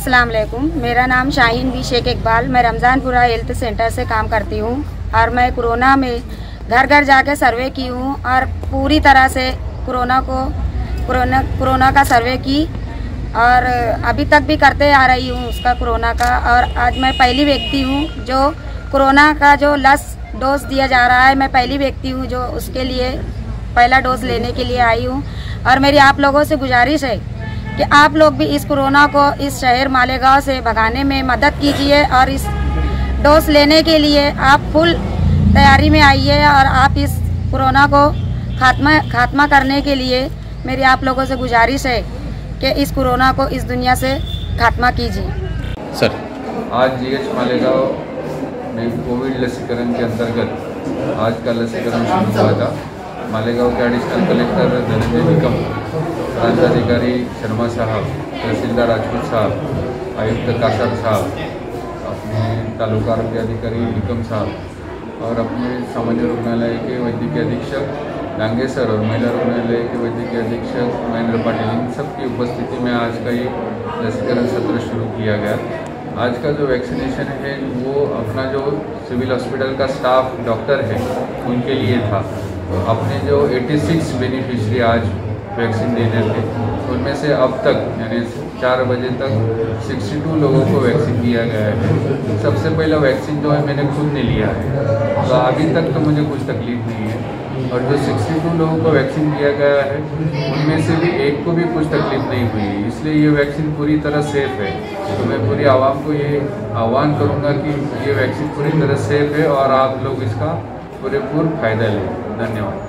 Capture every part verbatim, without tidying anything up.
अस्सलाम वालेकुम। मेरा नाम शाहीन बी शेख इकबाल, मैं रमज़ानपुरा हेल्थ सेंटर से काम करती हूँ और मैं कोरोना में घर घर जाके सर्वे की हूँ और पूरी तरह से कोरोना को कोरोना कोरोना का सर्वे की और अभी तक भी करते आ रही हूँ उसका कोरोना का। और आज मैं पहली व्यक्ति हूँ जो कोरोना का जो लस डोज दिया जा रहा है, मैं पहली व्यक्ति हूँ जो उसके लिए पहला डोज लेने के लिए आई हूँ। और मेरी आप लोगों से गुजारिश है कि आप लोग भी इस कोरोना को इस शहर मालेगांव से भगाने में मदद कीजिए और इस डोज लेने के लिए आप फुल तैयारी में आइए और आप इस कोरोना को खात्मा खात्मा करने के लिए मेरी आप लोगों से गुजारिश है कि इस कोरोना को इस दुनिया से खात्मा कीजिए। सर, आज जीएच मालेगांव में कोविड लसीकरण के अंतर्गत आज का लसीकरण शुरू हुआ था। मालेगांव के एडिशनल कलेक्टर धनंजय निकम, प्रांताधिकारी शर्मा साहब, तहसीलदार राजपूत साहब, आयुक्त कासर साहब, अपने तालुका आरोग्य अधिकारी निकम साहब और अपने सामान्य रुग्णालय के वैद्यकीय अधीक्षक डांगे सर और महिला रुग्णालय के वैद्यकीय अधीक्षक महेंद्र पाटिल, इन सबकी उपस्थिति में आज का ये लसीकरण सत्र शुरू किया गया। आज का जो वैक्सीनेशन है वो अपना जो सिविल हॉस्पिटल का स्टाफ डॉक्टर है उनके लिए था। अपने जो छियासी बेनिफिशरी आज वैक्सीन देने थे उनमें से अब तक यानी चार बजे तक बासठ लोगों को वैक्सीन दिया गया है। सबसे पहला वैक्सीन जो है मैंने खुद ने लिया है, तो अभी तक तो मुझे कुछ तकलीफ नहीं है। और जो बासठ लोगों को वैक्सीन दिया गया है उनमें से भी एक को भी कुछ तकलीफ नहीं हुई, इसलिए ये वैक्सीन पूरी तरह सेफ़ है। तो मैं पूरी आवाम को ये आह्वान करूँगा कि ये वैक्सीन पूरी तरह सेफ़ है और आप लोग इसका पूरेपूर फायदा लें। धन्यवाद।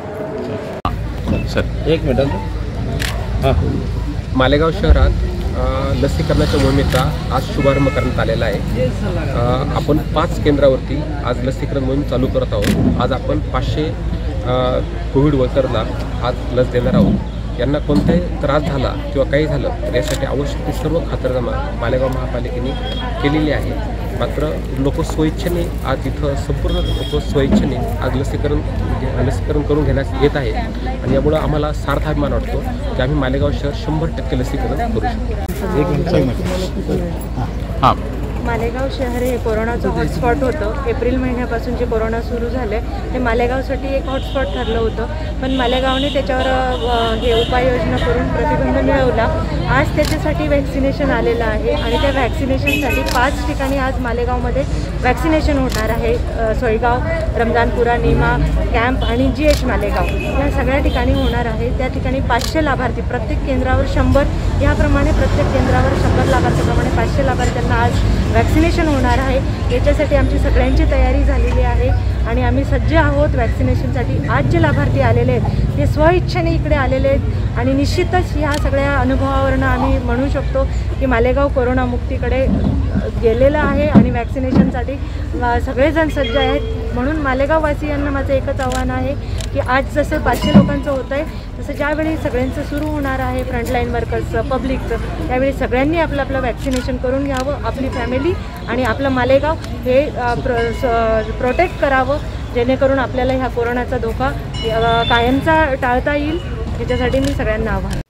सर, एक मिनिट। हां, मालेगाव शहरात लसीकरणाच्या मोहिमेचा आज शुभारंभ करण्यात आलेला आहे। आपण पाच केंद्रावरती आज लसीकरण मोहीम चालू करत आहोत। आज आपण पाचशे कोविड वर्करला आज लस देणार आहोत। यांना कोणताही त्रास झाला किंवा काही झालं तर यासाठी आवश्यक ती सर्व खातरजमा मालेगाव महापालिकेने केलेली आहे। मात्र लोक स्वइच्छेने आज इथं संपूर्ण लोक स्वइच्छेने आज लसीकरण लसीकरण करून घेण्यास येत आहेत आणि यामुळे आम्हाला सार्थ अभिमान वाटतो की आम्ही मालेगाव शहर शंभर टक्के लसीकरण करू शकतो। एक मिनिट। हां, मालेगाव शहर हे कोरोनाचं हॉटस्पॉट होतं। एप्रिल महिन्यापासून जे कोरोना सुरू झाले ते मालेगावसाठी एक हॉटस्पॉट ठरलं होतं, पण मालेगावने त्याच्यावर हे उपाययोजना करून प्रतिबंध मिळवला। आज त्याच्यासाठी वॅक्सिनेशन आलेलं आहे आणि त्या वॅक्सिनेशनसाठी पाच ठिकाणी आज मालेगावमध्ये वॅक्सिनेशन होणार आहे। सोयगाव, रमजानपुरा, नीमा कॅम्प आणि जी एच मालेगाव या सगळ्या ठिकाणी होणार आहे। त्या ठिकाणी पाचशे लाभार्थी, प्रत्येक केंद्रावर शंभर याप्रमाणे प्रत्येक केंद्रावर शंभर लाभार्थीप्रमाणे पाचशे लाभार्थ्यांना आज वॅक्सिनेशन होणार आहे। याच्यासाठी आमची सगळ्यांची तयारी झालेली आहे आणि आम्ही सज्ज आहोत वॅक्सिनेशनसाठी। आज जे लाभार्थी आलेले आहेत ते स्वइच्छेने इकडे आलेले आहेत आणि निश्चितच ह्या सगळ्या अनुभवावरून आम्ही म्हणू शकतो की मालेगाव कोरोनामुक्तीकडे गेलेलं आहे आणि वॅक्सिनेशनसाठी सगळेजण सज्ज आहेत। म्हणून मालेगाववासियांना माझं एकच आव्हान आहे की आज जसं पाचशे लोकांचं होतं आहे तसं ज्यावेळी सगळ्यांचं सुरू होणार आहे फ्रंटलाईन वर्कर्सचं, पब्लिकचं, त्यावेळी सगळ्यांनी आपलं आपलं वॅक्सिनेशन करून घ्यावं। आपली फॅमिली आणि आपलं मालेगाव हे प्रोटेक्ट करावं जेणेकरून आपल्याला ह्या कोरोनाचा धोका कायमचा टाळता येईल। याच्यासाठी मी सगळ्यांना आव्हान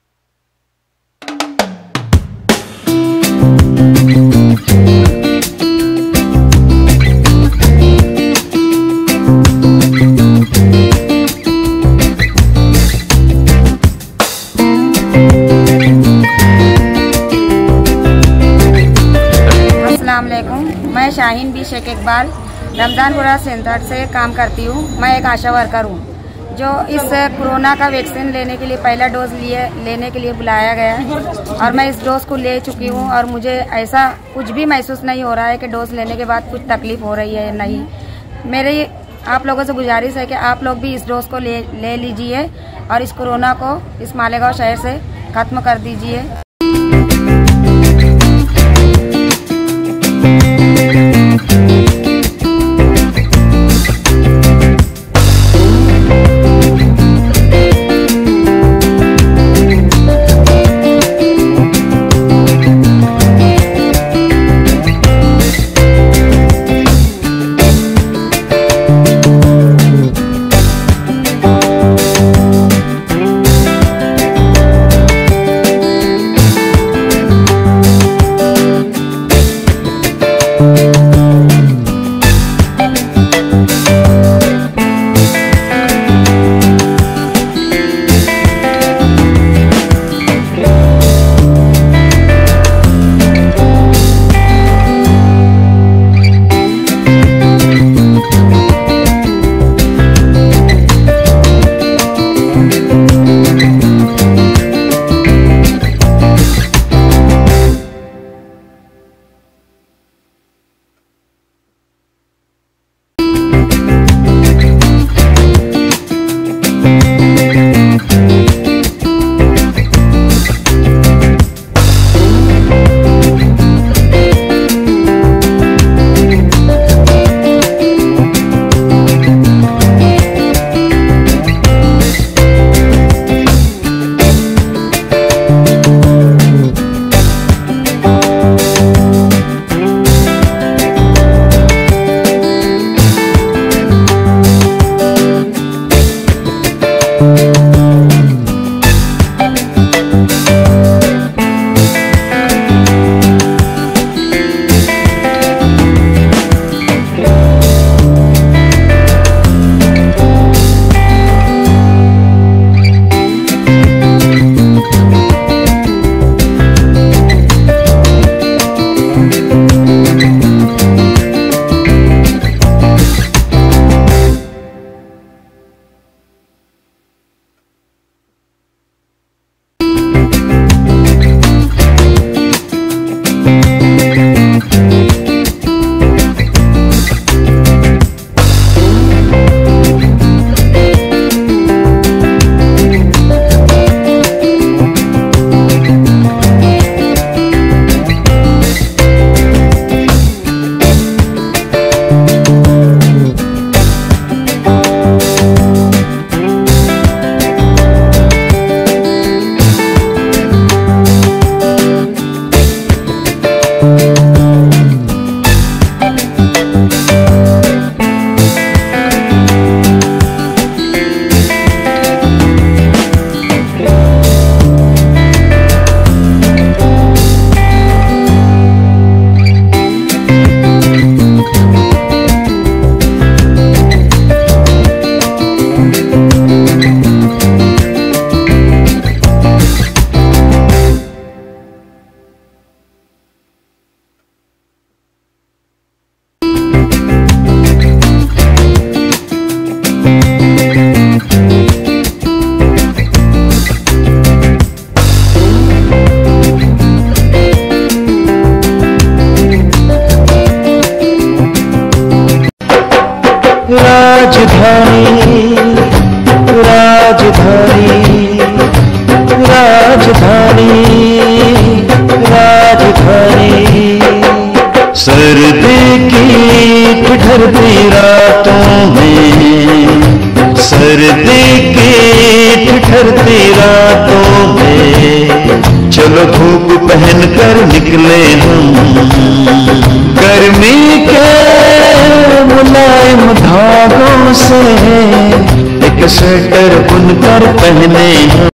मैं शाहीन बी शेख इकबाल रमज़ानपुरा सेंटर से काम करती हूँ। मैं एक आशा वर्कर हूँ जो इस कोरोना का वैक्सीन लेने के लिए पहला डोज लिए लेने के लिए बुलाया गया है और मैं इस डोज को ले चुकी हूँ और मुझे ऐसा कुछ भी महसूस नहीं हो रहा है कि डोज लेने के बाद कुछ तकलीफ हो रही है या नहीं। मेरी आप लोगों से गुजारिश है कि आप लोग भी इस डोज को ले ले लीजिए और इस कोरोना को इस मालेगांव शहर से खत्म कर दीजिए। हमारी राजधानी। सर्दी की ठिठुरती रातों में, सर्दी की ठिठुरती रातों में, चलो धूप पहन कर निकले हम, गर्मी के मुलायम धागों से एक स्वेटर बुनकर पहने हम।